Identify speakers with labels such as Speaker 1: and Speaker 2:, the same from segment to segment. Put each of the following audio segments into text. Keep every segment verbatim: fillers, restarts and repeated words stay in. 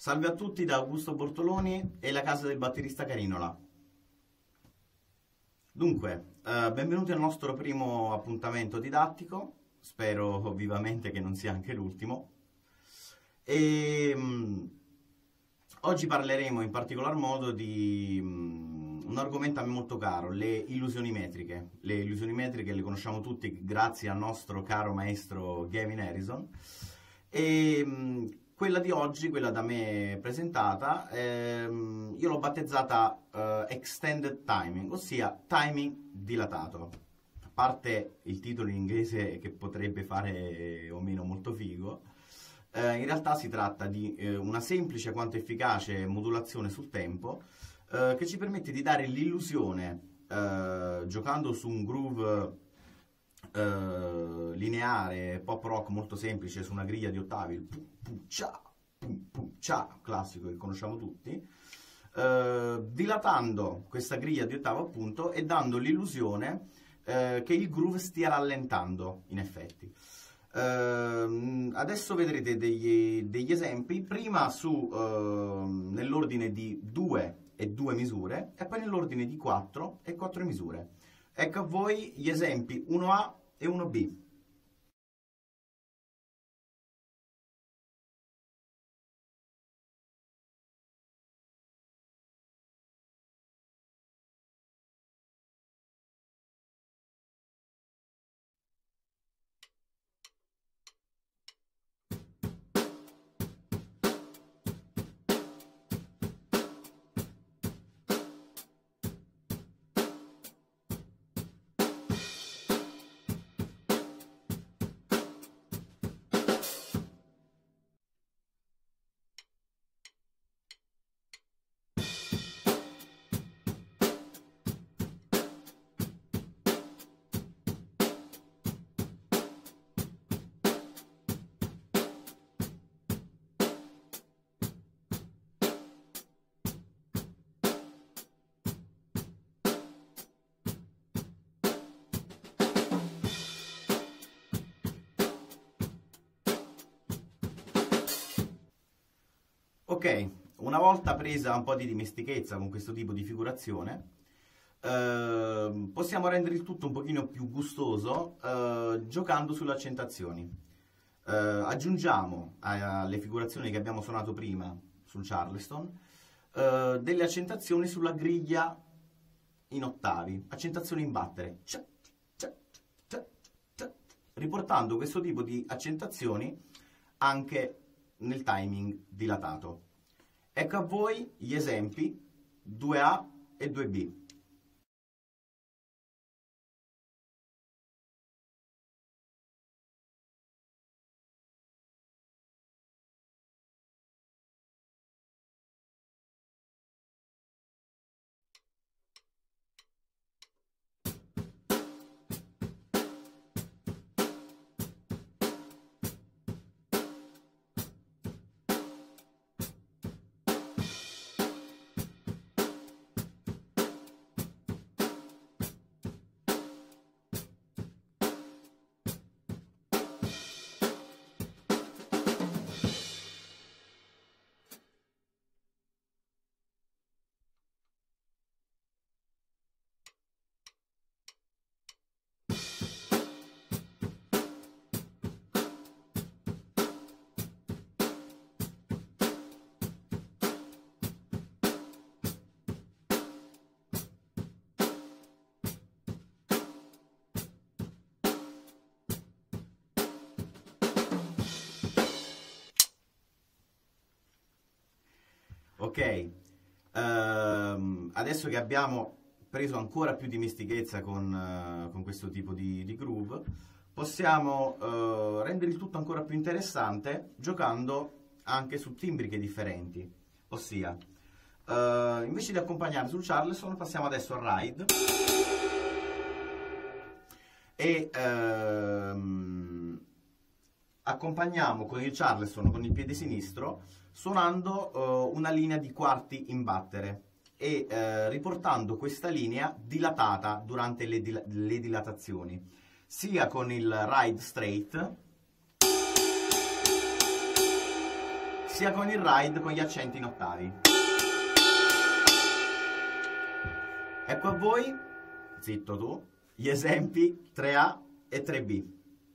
Speaker 1: Salve a tutti da Augusto Bortoloni e la casa del batterista Carinola. Dunque, eh, benvenuti al nostro primo appuntamento didattico, spero vivamente che non sia anche l'ultimo. E mh, oggi parleremo in particolar modo di mh, un argomento a me molto caro, le illusioni metriche. Le illusioni metriche le conosciamo tutti grazie al nostro caro maestro Gavin Harrison. E mh, quella di oggi, quella da me presentata, ehm, io l'ho battezzata eh, Extended Timing, ossia timing dilatato. A parte il titolo in inglese che potrebbe fare o meno molto figo, eh, in realtà si tratta di eh, una semplice quanto efficace modulazione sul tempo eh, che ci permette di dare l'illusione, eh, giocando su un groove Uh, lineare, pop rock molto semplice su una griglia di ottavi, il pu, pu, cia, pu, pu, cia, classico che conosciamo tutti, uh, dilatando questa griglia di ottavo appunto e dando l'illusione uh, che il groove stia rallentando in effetti. Uh, adesso vedrete degli, degli esempi, prima su uh, nell'ordine di due e due misure e poi nell'ordine di quattro e quattro misure. Ecco a voi gli esempi uno A e uno B. Ok, una volta presa un po' di dimestichezza con questo tipo di figurazione, eh, possiamo rendere il tutto un pochino più gustoso eh, giocando sulle accentazioni. Eh, aggiungiamo alle figurazioni che abbiamo suonato prima sul Charleston eh, delle accentazioni sulla griglia in ottavi, accentazioni in battere, riportando questo tipo di accentazioni anche nel timing dilatato. Ecco a voi gli esempi due A e due B. Ok, ehm, adesso che abbiamo preso ancora più dimestichezza con, uh, con questo tipo di, di groove, possiamo uh, rendere il tutto ancora più interessante giocando anche su timbriche differenti. Ossia, uh, invece di accompagnare sul Charleston, passiamo adesso al ride e uh, accompagniamo con il Charleston con il piede sinistro suonando uh, una linea di quarti in battere e uh, riportando questa linea dilatata durante le, dil le dilatazioni, sia con il ride straight sia con il ride con gli accenti in ottavi. Ecco a voi, zitto tu, gli esempi tre A e tre B.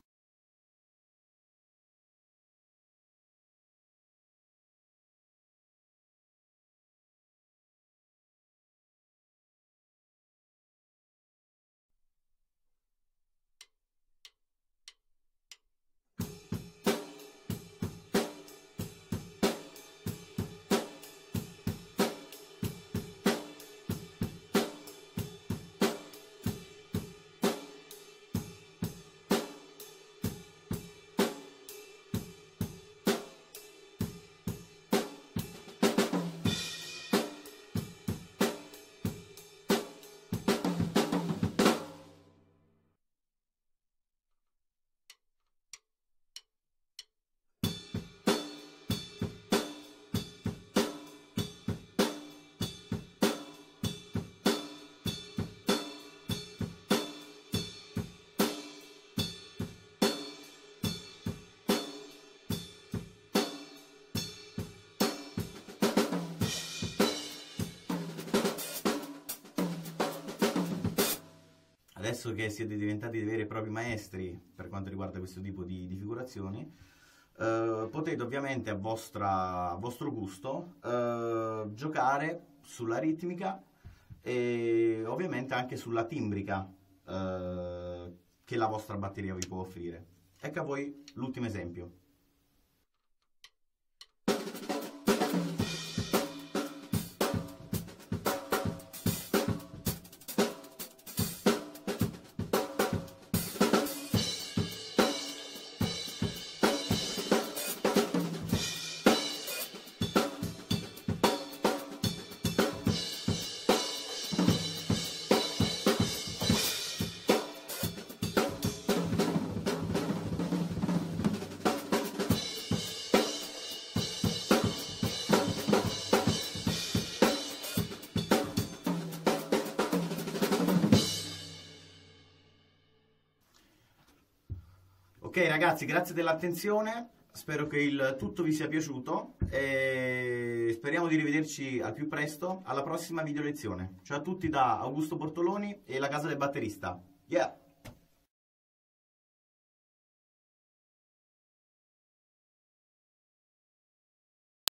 Speaker 1: Adesso che siete diventati dei veri e propri maestri per quanto riguarda questo tipo di, di figurazioni, eh, potete ovviamente a, vostra, a vostro gusto eh, giocare sulla ritmica e ovviamente anche sulla timbrica eh, che la vostra batteria vi può offrire. Ecco a voi l'ultimo esempio. Ok ragazzi, grazie dell'attenzione, spero che il tutto vi sia piaciuto e speriamo di rivederci al più presto alla prossima video lezione. Ciao a tutti da Augusto Bortoloni e la casa del batterista. Yeah!